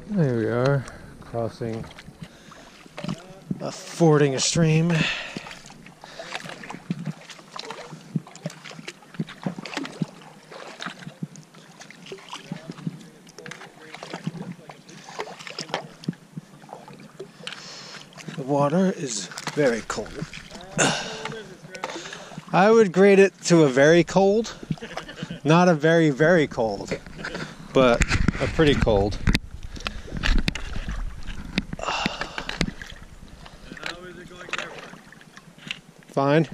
There we are, crossing, fording a stream. The water is very cold. I would grade it to a very cold, not a very, very cold, but a pretty cold. Fine.